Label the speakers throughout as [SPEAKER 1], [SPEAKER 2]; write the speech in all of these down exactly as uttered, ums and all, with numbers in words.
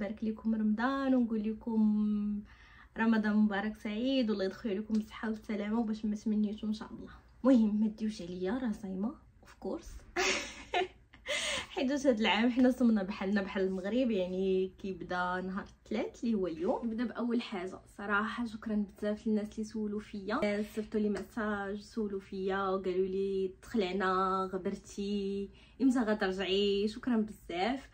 [SPEAKER 1] نبارك لكم رمضان ونقول لكم رمضان مبارك سعيد والله يدخل عليكم بالصحه والسلامه وباش ما تمنيتو ان شاء الله. المهم ما ديوش عليا راه صايمه اوف كورس حيت هذا العام حنا صمنا بحالنا بحال المغرب، يعني كيبدا نهار الثلاث اللي هو اليوم. نبدا باول حاجه صراحه شكرا بزاف للناس اللي سولوا فيا، صيفطوا لي ميساج سولوا فيا وقالوا لي تخلعنا غبرتي امتى غترجعي، شكرا بزاف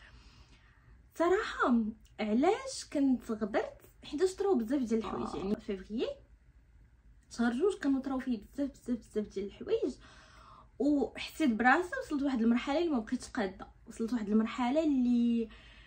[SPEAKER 1] صراحه. علاش كنت غبرت؟ حيت طراو بزاف ديال الحوايج، يعني في فيفري شهر جوج كانوا طراو فيه بزاف بزاف بزاف ديال الحوايج، وحسيت براسي وصلت لواحد المرحله اللي ما بقيتش قاده. وصلت لواحد المرحله اللي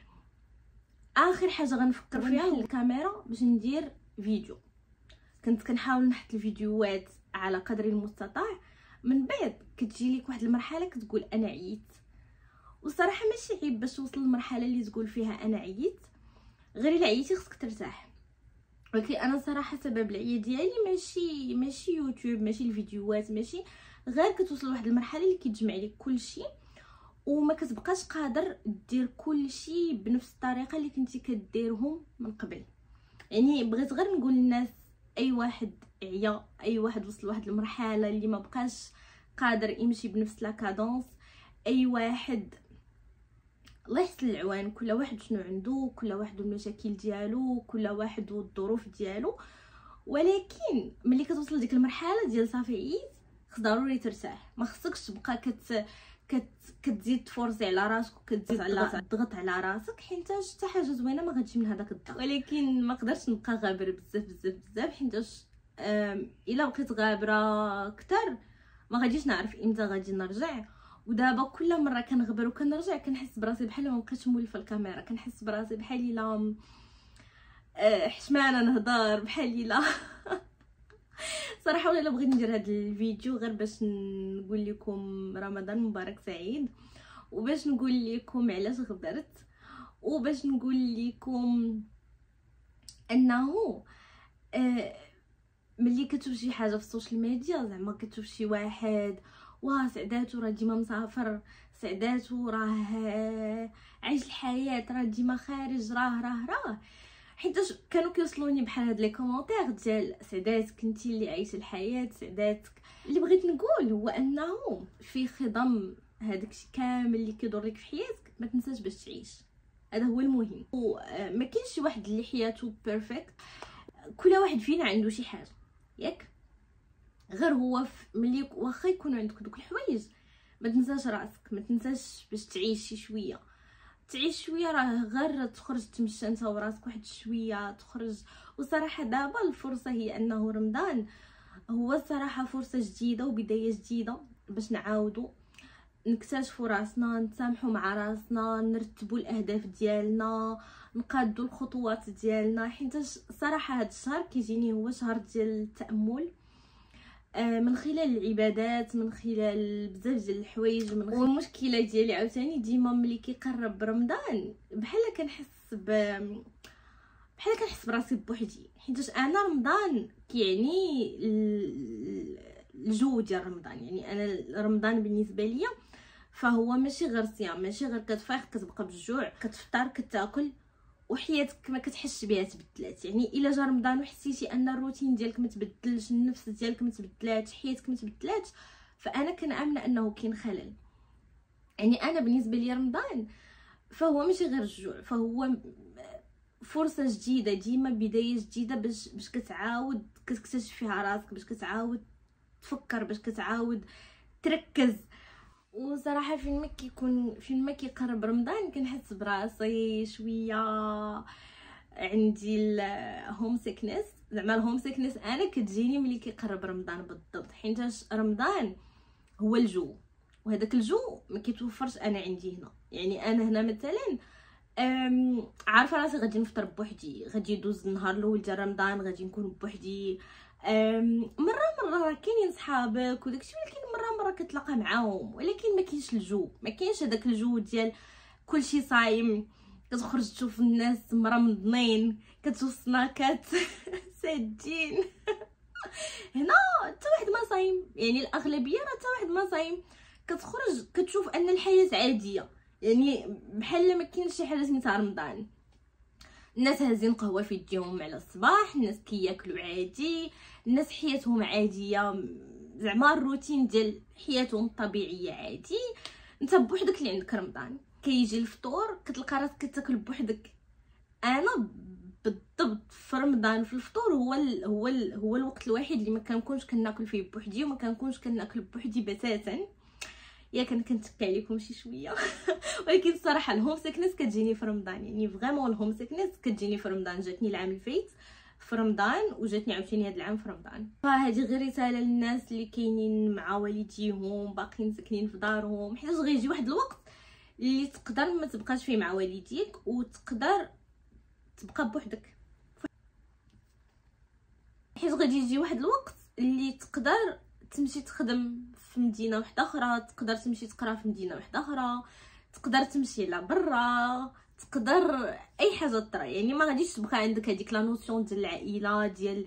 [SPEAKER 1] اخر حاجه غنفكر فيها هو الكاميرا باش ندير فيديو. كنت كنحاول نحط الفيديوهات على قدر المستطاع، من بعد كتجي لك واحد المرحله كتقول انا عييت. والصراحه ماشي عيب باش توصل للمرحله اللي تقول فيها انا عييت، غير الا عييتي خصك ترتاح. ولكن انا صراحه سبب العيا ديالي ماشي ماشي يوتيوب، ماشي الفيديوهات، ماشي غير كتوصل لواحد المرحله اللي كيتجمع لك كلشي وما كتبقاش قادر دير كلشي بنفس الطريقه اللي كنتي كديرهم من قبل. يعني بغيت غير نقول للناس اي واحد عيا، اي واحد وصل لواحد المرحله اللي ما بقاش قادر يمشي بنفس لا كادونس، اي واحد الله يحسن العوان، كل واحد شنو عنده، كل واحد المشاكل ديالو، كل واحد والظروف ديالو. ولكن ملي كتوصل لديك المرحله ديال صافي عييت خص ضروري ترتاح. ما خصكش تبقى كت كت كتزيد تفورسي على راسك وكتزيد على تضغط على راسك، حيت حتى حاجه زوينه ما غتجي من هذاك الضغط. ولكن ما قدرتش نبقى غابر بزاف بزاف بزاف، حيت الا بقيت غابره اكثر ما غاديش نعرف امتى غادي نرجع. ودابا كل مره كنغبر وكنرجع كنحس براسي بحال ما بقيتش مولفه الكاميرا، كنحس براسي بحال الا حشمانه نهضر، بحال الا صراحه. ولا بغيت ندير هذا الفيديو غير باش نقول لكم رمضان مبارك سعيد، وباش نقول لكم علاش غبرت، وباش نقول لكم انه آه ملي كتشوف شي حاجه في السوشيال ميديا، زعما كتشوف شي واحد واه سعداتو راه ديما مسافر، سعداتو راه عايش الحياه، راه ديما خارج، راه راه راه حيت كانوا كيوصلوني بحال هاد لي كومونتير ديال سعداتك انتي اللي عايشه الحياه، سعداتك. اللي بغيت نقول هو انه في خضم هذاك الشيء كامل اللي كيدور لك في حياتك ما تنساش باش تعيش، هذا هو المهم. وما كاينش شي واحد اللي حياته بيرفكت، كل واحد فينا عنده شي حاجه ياك، غير هو ملي واخا يكونوا عندك دوك الحوايج ما تنساش راسك، ما تنساش باش تعيش شي شويه. تعيش شويه راه غير تخرج تمشى انت وراسك واحد شويه تخرج. وصراحه دابا الفرصه هي انه رمضان هو الصراحه فرصه جديده وبدايه جديده باش نعاودوا نكتشفوا راسنا، نتسامحوا مع راسنا، نرتبوا الاهداف ديالنا، نقادوا الخطوات ديالنا. حيت صراحه هذا الشهر كيجيني هو شهر ديال التامل، من خلال العبادات، من خلال بزاف ديال الحوايج، من خلال والمشكله ديالي عاوتاني ديما ملي كيقرب رمضان بحال كنحس ب بحال كنحس براسي بوحدي. حيت انا رمضان كيعني الجو ديال رمضان، يعني انا رمضان بالنسبه ليا فهو ماشي غير صيام، ماشي غير كتفيق كتبقى بالجوع كتفطر كتاكل وحياتك ما كتحسش بها تبدلات. يعني الا جا رمضان وحسيتي ان الروتين ديالك ما تبدلش، النفس ديالك ما تبدلاتش، حياتك ما تبدلاتش، فانا كنامنه انه كاين خلل. يعني انا بالنسبه لي رمضان فهو ماشي غير الجوع، فهو فرصه جديده، ديما بدايه جديده باش باش كتعاود كتكتشف فيها راسك، باش كتعاود تفكر، باش كتعاود تركز. وصراحه فين ما كيكون فين ما كيقرب رمضان كنحس براسي شويه عندي الهوم سيكنس. زعما الهوم سيكنس انا كتجيني ملي كيقرب رمضان بالضبط، حيت رمضان هو الجو، وهذاك الجو ما كيتوفرش انا عندي هنا. يعني انا هنا مثلا عارفه راسي غادي نفطر بوحدي، غادي يدوز النهار الاول ديال رمضان غادي نكون بوحدي. مره مره راه كاينين صحابك وداكشي، ولكن مره مره كتلاقى معاهم، ولكن ما كاينش الجو، ما كاينش هذاك الجو ديال كلشي صايم، كتخرج تشوف الناس مرمضنين، كتشوف سناكات ساجين هنا حتى واحد ما صايم، يعني الاغلبيه راه حتى واحد ما صايم. كتخرج كتشوف ان الحياه عاديه، يعني بحال ما كاينش شي حاجه سميتها رمضان. الناس هازين قهوه في يديهم على الصباح، الناس كياكلوا عادي، الناس حياتهم عاديه، زعما الروتين ديال حياتهم الطبيعيه عادي. انت بوحدك اللي عندك رمضان، كيجي الفطور كتلقى راسك كتاكل بوحدك. انا بالضبط في رمضان في الفطور هو ال هو ال هو الوقت الوحيد اللي ما كنكونش كناكل فيه بوحدي، وما كنكونش كناكل بوحدي بتاتا. يا كان كنتكي عليكم شي شويه ولكن الصراحه الهوم سيكنس كتجيني في رمضان، يعني فريمون الهوم سيكنس كتجيني في رمضان. جاتني العام الفايت في رمضان وجاتني عاوتاني هذا العام في رمضان. فهذه غير رساله للناس اللي كاينين مع والديهم باقيين ساكنين في دارهم، حيت غيجي واحد الوقت اللي تقدر ما تبقاش فيه مع والديك وتقدر تبقى بوحدك، حيت غادي يجي واحد الوقت اللي تقدر تمشي تخدم في مدينه واحده اخرى، تقدر تمشي تقرا في مدينه واحده اخرى، تقدر تمشي لبرا، تقدر اي حاجه طرا. يعني ما غاديش تبقى عندك هذيك لا نوسيون ديال العائله، ديال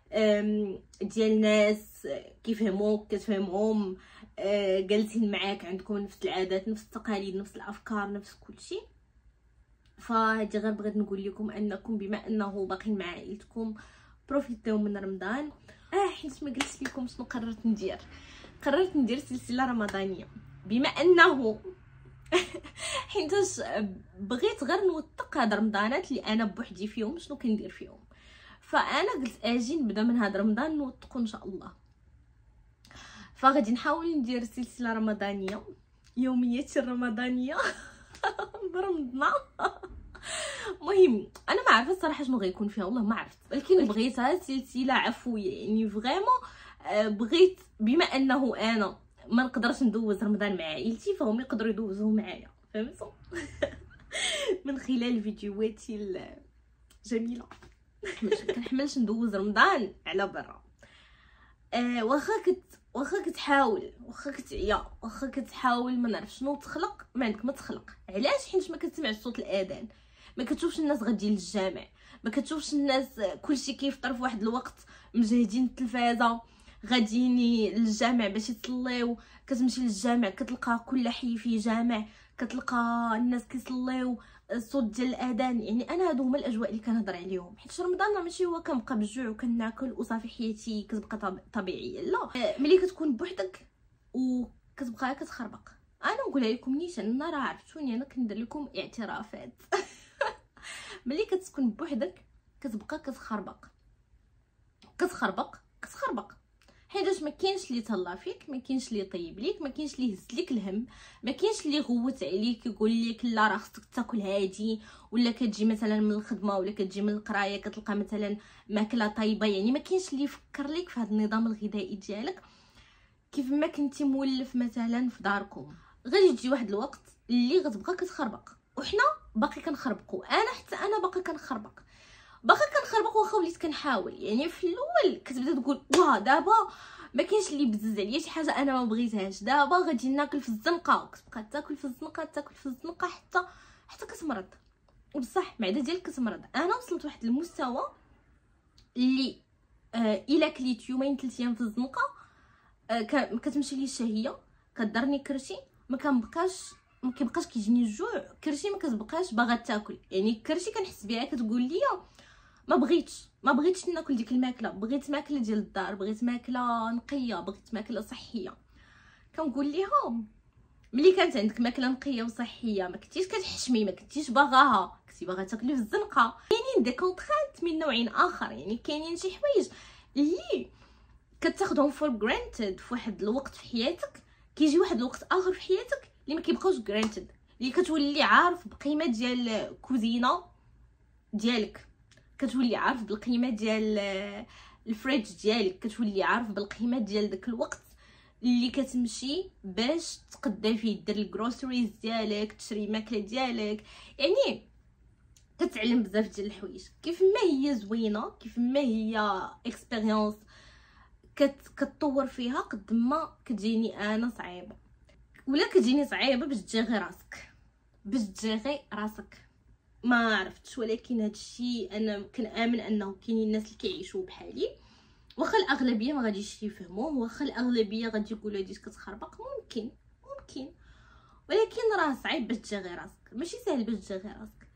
[SPEAKER 1] ديال الناس كيفهموك كتفهمهم، جالسين معاك، عندكم نفس العادات نفس التقاليد نفس الافكار نفس كل شيء. فهادي غير بغيت نقول لكم انكم بما انه باقيين مع عائلتكم بروفيتيو من رمضان. اه حيت ما قلت لكم شنو قررت ندير. قررت ندير سلسله رمضانيه بما انه حيتاش بغيت غير نوثق هاد رمضانات اللي انا بوحدي فيهم شنو كندير فيهم. فانا قلت اجي نبدا من هاد رمضان نوثقو ان شاء الله. فغادي نحاول ندير سلسله رمضانيه يوميات الرمضانيه برمضان. مهم انا ما عارفه الصراحه شنو غيكون فيها، والله ما عرفت، ولكن بغيتها سلسله عفويه. يعني فريمون بغيت بما انه انا ما نقدرش ندوز رمضان مع عائلتي فهم يقدروا يدوزوه معايا، فهمتوا؟ من خلال فيديوهاتي الجميله ما كنحملش ندوز رمضان على برا. آه واخا كت واخا كتحاول واخا كتعيا واخا كتحاول ما نعرف شنو تخلق، ما عندك ما تخلق. علاش؟ حيت ما كتسمعش صوت الاذان، ما كتشوفش الناس غاديين للجامع، ما كتشوفش الناس كلشي كيفطر في واحد الوقت مجهدين التلفازه غاديين للجامع باش يصليو. كتمشي للجامع كتلقى كل حي فيه جامع، كتلقى الناس كيصليو، الصوت ديال الاذان. يعني انا هادو هما الاجواء اللي كنهضر عليهم، حيت رمضان ماشي هو كنبقى بالجوع وكناكل وصافي حياتي كتبقى طبيعيه. لا، ملي كتكون بوحدك وكتبقى كتخربق. انا نقولها لكم نيشان، انا راه عرفتوني انا كندير لكم اعترافات. ملي كتكون بوحدك كتبقى كتخربق كتخربق كتخربق حيتاش ما كاينش اللي تهلا فيك، ما كاينش اللي طيب ليك، ما كاينش اللي يهز لك الهم، ما كاينش اللي يغوت عليك يقول لك لا راه خصك تاكل هادي، ولا كتجي مثلا من الخدمه ولا كتجي من القرايه كتلقى مثلا ماكله طيبه. يعني ما كاينش اللي يفكر لك في هذا النظام الغذائي ديالك كيف ما كنتي مولف مثلا في داركم. غادي تجي واحد الوقت اللي غتبقى كتخربق، وحنا باقي كنخربقوا. انا حتى انا باقي كنخربق باقي كنخربق واخا وليت كنحاول. يعني في الاول كتبدا تقول واه دابا ما كاينش اللي بزز عليا شي حاجه انا ما بغيتهاش، دابا غادي ناكل في الزنقه، كتبقى تاكل في الزنقه تاكل في الزنقه حتى حتى كتمرض. وبصح المعده ديالك كتمرض. انا وصلت واحد المستوى اللي آه الا كليت يومين ثلاث ايام في الزنقه آه كتمشي لي الشهيه، كضرني كرشي، ما كنبقاش ما كيبقاش كيجيني الجوع، كرشي ما كتبقاش باغا تاكل. يعني كرشي كنحس بها كتقول لي ما بغيتش ما بغيتش ناكل ديك الماكله، بغيت ماكله ديال الدار، بغيت ماكله نقيه، بغيت ماكله صحيه. كنقول ليهم ملي كانت عندك ماكله نقيه وصحيه ما كنتيش كتحشمي، ما كنتيش باغاها، كنتي باغا تاكلي في الزنقه. كاينين دي كونطرانت من نوع اخر، يعني كاينين شي حوايج اللي كتاخذهم فور جرانتد في واحد الوقت في حياتك، كيجي واحد الوقت اخر في حياتك اللي ما كيبقاوش جرانتد، اللي كتولي عارف بقيمه ديال الكوزينه ديالك، كتولي عارف بالقيمه ديال الفريج ديالك، كتولي عارف بالقيمه ديال داك الوقت اللي كتمشي باش تقدا فيه دير الجروسريز ديالك، تشري ماكله ديالك. يعني كتعلم بزاف ديال الحوايج. كيف ما هي زوينه، كيف ما هي اكسبيريونس كت كتطور فيها، قد ما كتجيني انا صعيبه، ولا كتجيني صعيبه باش تجيغي راسك باش تجيغي راسك ما عرفتش. ولكن هادشي انا كنامن انه كاينين الناس اللي كيعيشوا بحالي، واخا الاغلبيه ما غاديش يفهموا، واخا الاغلبيه غادي يقولوا هادي كتخربق، ممكن ممكن ولكن راه صعيب باش تجيغي راسك، ماشي سهل باش تجيغي راسك.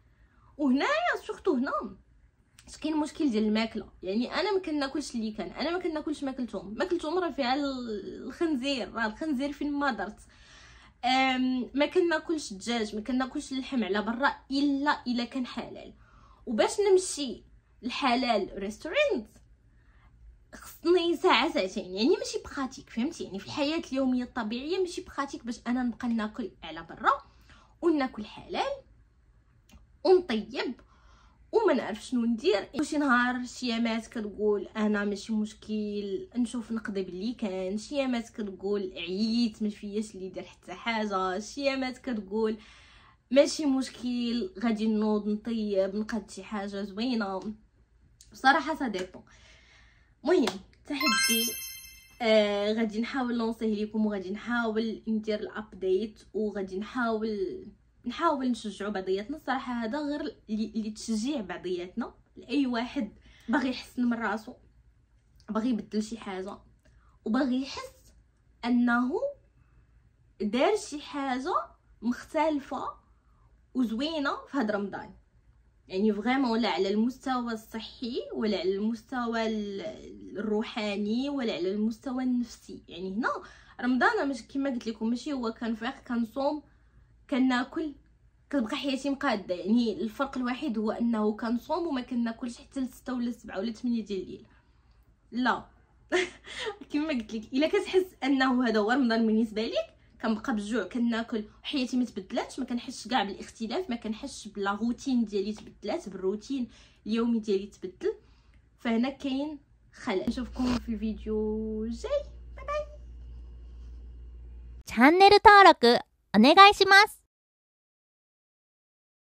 [SPEAKER 1] وهنايا سورتو هنا اش كاين مشكل ديال الماكله. يعني انا ما كناكلش اللي كان، انا ما كناكلش ماكلتهم ماكلتهم راه فيها الخنزير، راه الخنزير فين ما درت. ما كناكلش الدجاج، ما كناكلش اللحم على برا الا الا كان حلال. وباش نمشي الحلال ريستورانت خصني ساعه ساعتين، يعني ماشي بخاتيك فهمتي. يعني في الحياه اليوميه الطبيعيه ماشي بخاتيك باش انا نبقى ناكل على برا وناكل حلال ونطيب وما نعرف شنو ندير. شي نهار شيامات كتقول انا ماشي مشكل نشوف نقضي باللي كان، شيامات كتقول عييت ما فياش اللي يدير حتى حاجه، شيامات كتقول ماشي مشكل غادي نوض نطيب نقاد شي حاجه زوينه. بصراحه سا ديبون. المهم تحدي آه غادي نحاول نوصيه لكم، وغادي نحاول ندير الابديت، وغادي نحاول نحاول نشجعوا بعضياتنا. الصراحه هذا غير اللي تشجيع بعضياتنا لاي واحد باغي يحسن من راسو، باغي يبدل شي حاجه، وباغي يحس انه دار شي حاجه مختلفه وزوينه في هذا رمضان. يعني فريمون ولا على المستوى الصحي ولا على المستوى الروحاني ولا على المستوى النفسي. يعني هنا رمضان مش كما قلت لكم ماشي هو كنفيق كنصوم كناكل كتبقى حياتي مقاده. يعني الفرق الوحيد هو انه كنصوم وما كناكلش حتى ل ستة ولا سبعة ولا ثمانية ديال الليل. لا كما قلت لك الا كتحس انه هذا هو رمضان بالنسبه لك، كنبقى بالجوع كناكل وحياتي ما تبدلاتش، ما كنحسش كاع بالاختلاف، ما كنحسش بلا روتين ديالي تبدلات، بالروتين اليومي ديالي تبدل، فهنا كاين خلل. نشوفكم في الفيديو الجاي. باي باي.
[SPEAKER 2] チャンネル登録お願いします。